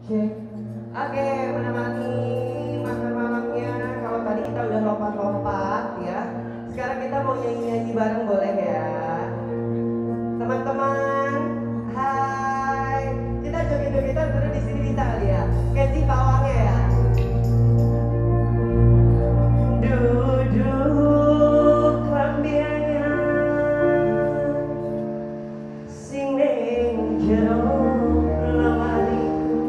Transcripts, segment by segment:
Cek. Oke, menemani makan malamnya. Kalau tadi kita udah lompat-lompat ya. Sekarang kita mau nyanyi-nyanyi bareng boleh ya? Teman-teman, hai. Kita joget-jogetan dulu di sini bisa kali ya? Kenzi pawangnya ya. Duduk lambianya sing ning jero lemari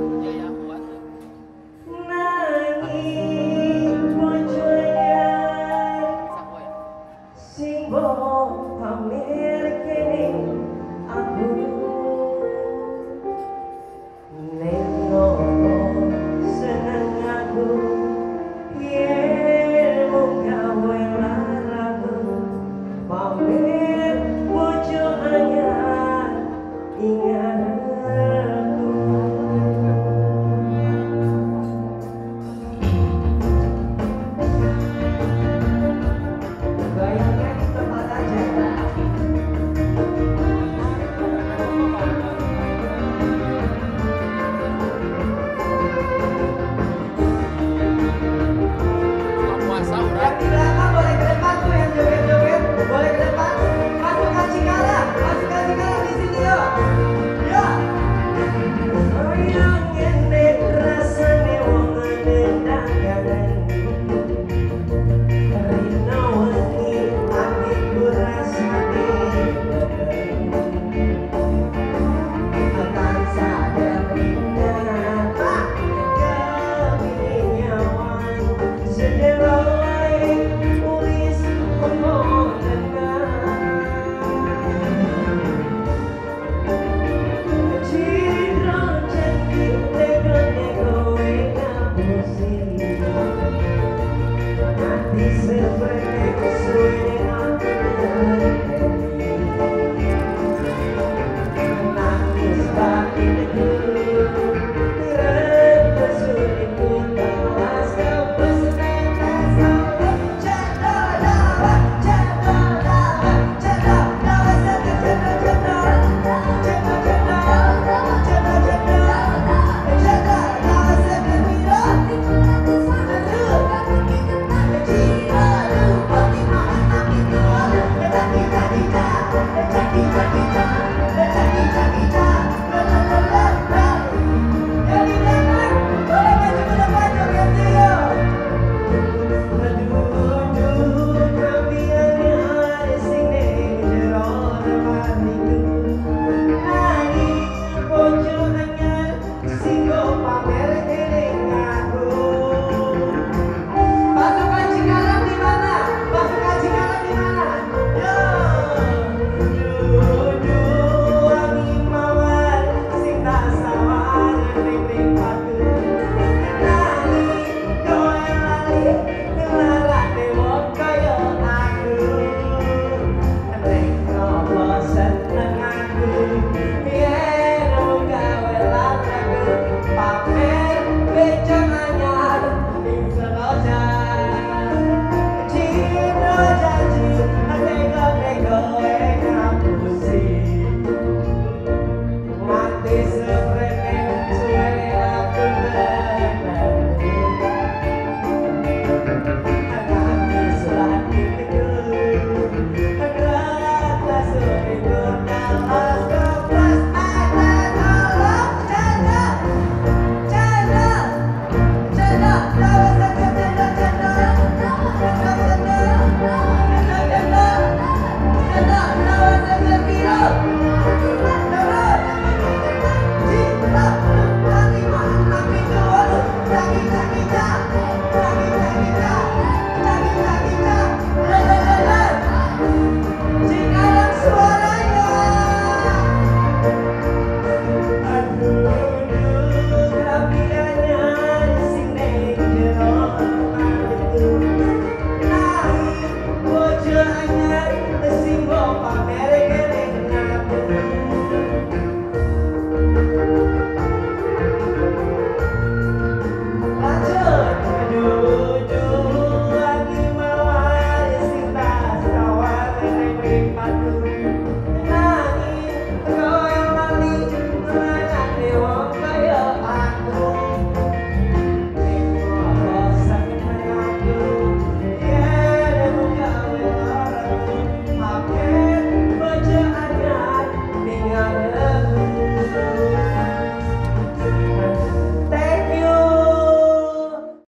nanging bojone sing bohong pamer kene aku neno seneng aku yen mung gawe laraku pamer bojo anyar ingat aku. Bayangnya di tempat aja. Puasa Yang orang di belakang boleh ke depan tuh, yang joget-joget boleh ke depan. Masukkan Cikala di sini yuk. Yuk. Oyong ngendek rasane wong ngendakan. Rino wengi atiku rasane akan sadar indah keminyawan sederai tulis omong Citra cantik nego-nego ngapusi Hati seperti kesuai aku nangis bagi negeri terpesuri pun balas kepes netes cendol dawa cendol dawa cendol dawa cendol cendol cendol cendol cendol dawa cendol biro Pasukan Cikarang di mana? Pasukan Cikarang di mana? Yo, wangi mawar sing tak sawar ning padu.